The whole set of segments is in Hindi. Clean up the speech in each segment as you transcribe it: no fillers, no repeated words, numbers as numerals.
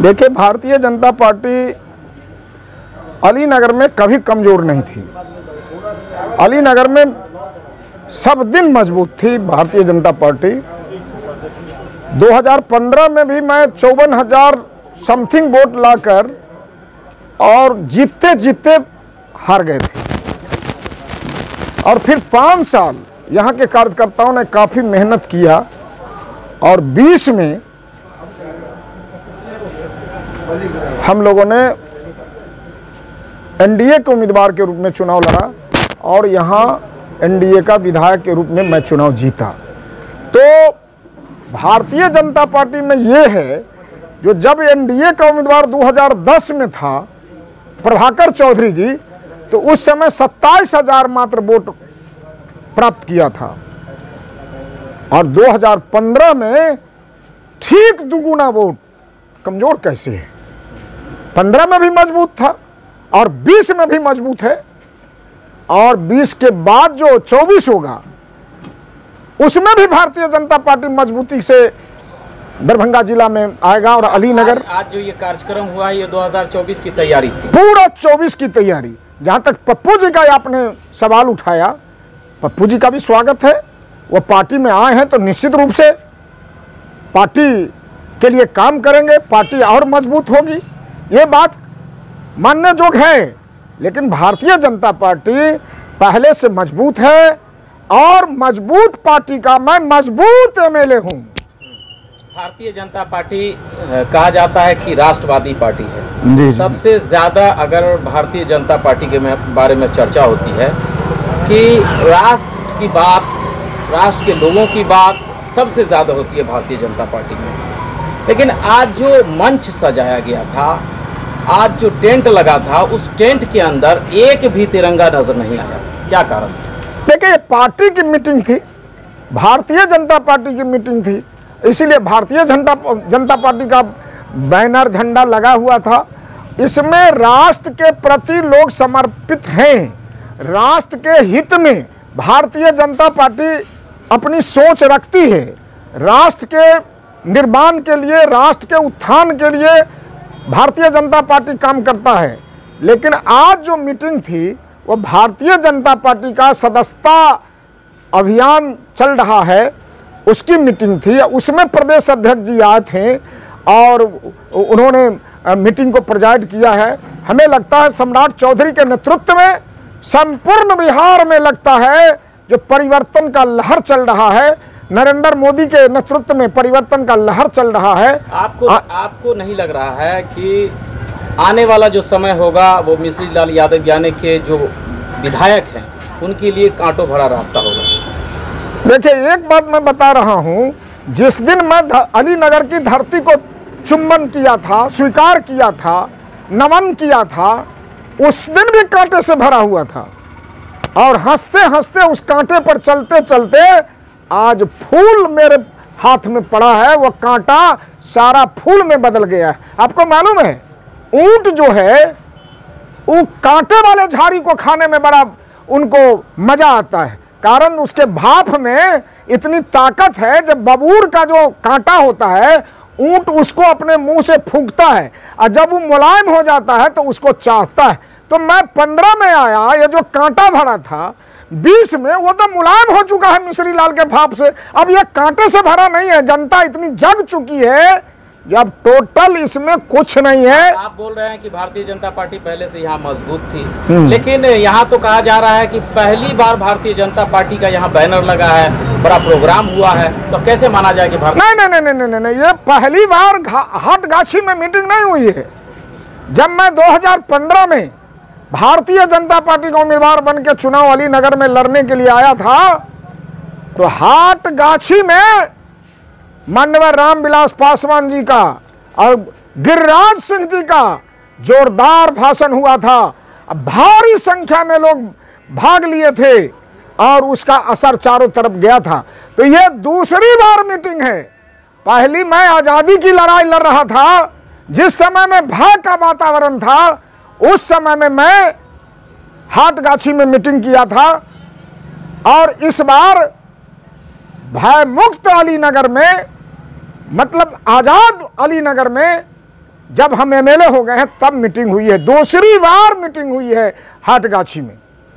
देखिए, भारतीय जनता पार्टी अलीनगर में कभी कमज़ोर नहीं थी। अलीनगर में सब दिन मजबूत थी भारतीय जनता पार्टी। 2015 में भी मैं 54,000 समथिंग वोट लाकर और जीतते जीतते हार गए थे। और फिर 5 साल यहाँ के कार्यकर्ताओं ने काफ़ी मेहनत किया और 20 में हम लोगों ने एनडीए के उम्मीदवार के रूप में चुनाव लड़ा और यहाँ एनडीए का विधायक के रूप में मैं चुनाव जीता। तो भारतीय जनता पार्टी में ये है, जो जब एनडीए का उम्मीदवार 2010 में था प्रभाकर चौधरी जी, तो उस समय 27,000 मात्र वोट प्राप्त किया था और 2015 में ठीक दुगुना वोट। कमजोर कैसे है? 15 में भी मजबूत था और 20 में भी मजबूत है और 20 के बाद जो 24 होगा उसमें भी भारतीय जनता पार्टी मजबूती से दरभंगा जिला में आएगा। और अलीनगर आज जो ये कार्यक्रम हुआ है, ये 2024 की तैयारी थी, पूरा 24 की तैयारी। जहां तक पप्पू जी का आपने सवाल उठाया, पप्पू जी का भी स्वागत है। वो पार्टी में आए हैं तो निश्चित रूप से पार्टी के लिए काम करेंगे, पार्टी और मजबूत होगी, ये बात मानने जोग है। लेकिन भारतीय जनता पार्टी पहले से मजबूत है और मजबूत पार्टी का मैं मजबूत एमएलए हूं। भारतीय जनता पार्टी कहा जाता है कि राष्ट्रवादी पार्टी है। जी। सबसे ज़्यादा अगर भारतीय जनता पार्टी के बारे में चर्चा होती है कि राष्ट्र की बात, राष्ट्र के लोगों की बात सबसे ज़्यादा होती है भारतीय जनता पार्टी में। लेकिन आज जो मंच सजाया गया था, आज जो टेंट लगा था, उस टेंट के अंदर एक भी तिरंगा नजर नहीं आया। क्या कारण? देखिए, पार्टी की मीटिंग थी, भारतीय जनता पार्टी की मीटिंग थी, इसीलिए भारतीय जनता पार्टी का बैनर झंडा लगा हुआ था। इसमें राष्ट्र के प्रति लोग समर्पित हैं। राष्ट्र के हित में भारतीय जनता पार्टी अपनी सोच रखती है। राष्ट्र के निर्माण के लिए, राष्ट्र के उत्थान के लिए भारतीय जनता पार्टी काम करता है। लेकिन आज जो मीटिंग थी वो भारतीय जनता पार्टी का सदस्यता अभियान चल रहा है, उसकी मीटिंग थी। उसमें प्रदेश अध्यक्ष जी आए थे और उन्होंने मीटिंग को प्रेजाइड किया है। हमें लगता है सम्राट चौधरी के नेतृत्व में संपूर्ण बिहार में लगता है जो परिवर्तन का लहर चल रहा है, नरेंद्र मोदी के नेतृत्व में परिवर्तन का लहर चल रहा है। आपको नहीं लग रहा है कि आने वाला जो समय होगा वो मिश्री लाल यादव यानी के जो विधायक हैं उनके लिए कांटों भरा रास्ता होगा? देखिए, एक बात मैं बता रहा हूं, जिस दिन मैं अलीनगर की धरती को चुंबन किया था, स्वीकार किया था, नमन किया था, उस दिन भी कांटे से भरा हुआ था और हंसते हंसते उस कांटे पर चलते चलते आज फूल मेरे हाथ में पड़ा है। वो कांटा सारा फूल में बदल गया है। आपको मालूम है, ऊंट जो है वो कांटे वाले झाड़ी को खाने में बड़ा उनको मजा आता है, कारण उसके भाप में इतनी ताकत है। जब बबूर का जो कांटा होता है, ऊंट उसको अपने मुंह से फूंकता है और जब वो मुलायम हो जाता है तो उसको चाटता है। तो मैं 15 में आया, ये जो कांटा भरा था 20 में, वो तो मुलायम हो चुका है मिश्री लाल के भाप से। अब ये कांटे से भरा नहीं है। जनता इतनी जग चुकी है जब टोटल इसमें कुछ नहीं है। आप बोल रहे हैं कि भारतीय जनता पार्टी पहले से यहाँ मजबूत थी, लेकिन यहाँ तो कहा जा रहा है कि पहली बार भारतीय जनता पार्टी का यहाँ बैनर लगा है, बड़ा प्रोग्राम हुआ है, तो कैसे माना जाए कि नहीं, ये पहली बार हाटगाछी में मीटिंग नहीं हुई है। जब मैं 2015 में भारतीय जनता पार्टी का उम्मीदवार बन के चुनाव अलीनगर में लड़ने के लिए आया था, तो हाटगाछी में माननीय रामविलास पासवान जी का और गिरिराज सिंह जी का जोरदार भाषण हुआ था। भारी संख्या में लोग भाग लिए थे और उसका असर चारों तरफ गया था। तो यह दूसरी बार मीटिंग है। पहली मैं आजादी की लड़ाई लड़ रहा था, जिस समय में भय का वातावरण था, उस समय में मैं हाटगाछी में मीटिंग किया था और इस बार भय मुक्त अलीनगर में, मतलब आजाद अलीनगर में जब हम एमएलए हो गए हैं तब मीटिंग हुई है, दूसरी बार मीटिंग हुई है हाटगाछी में।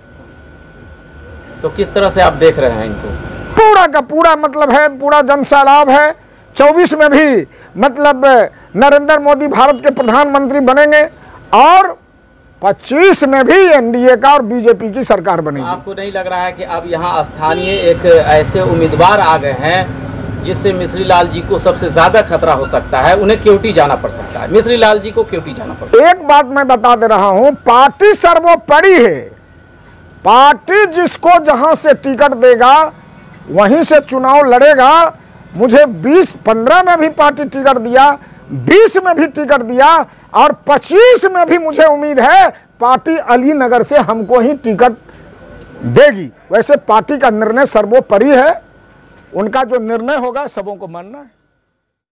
तो किस तरह से आप देख रहे हैं इनको? पूरा का पूरा मतलब है, पूरा जनसैलाब है। 24 में भी मतलब नरेंद्र मोदी भारत के प्रधानमंत्री बनेंगे और 25 में भी एनडीए का और बीजेपी की सरकार बनेगी। आपको नहीं लग रहा है कि अब यहाँ स्थानीय एक ऐसे उम्मीदवार आ गए हैं जिससे मिश्री लाल जी को सबसे ज्यादा खतरा हो सकता है, उन्हें क्योटी जाना पड़ सकता है, मिश्री लाल जी को क्योटी जाना पड़ सकता है? एक बात मैं बता दे रहा हूं, पार्टी सर्वोपरि है। पार्टी जिसको जहां से टिकट देगा वहीं से चुनाव लड़ेगा। मुझे 2015 में भी पार्टी टिकट दिया, 20 में भी टिकट दिया और 25 में भी मुझे उम्मीद है पार्टी अलीनगर से हमको ही टिकट देगी। वैसे पार्टी का निर्णय सर्वोपरि है, उनका जो निर्णय होगा सबों को मानना है।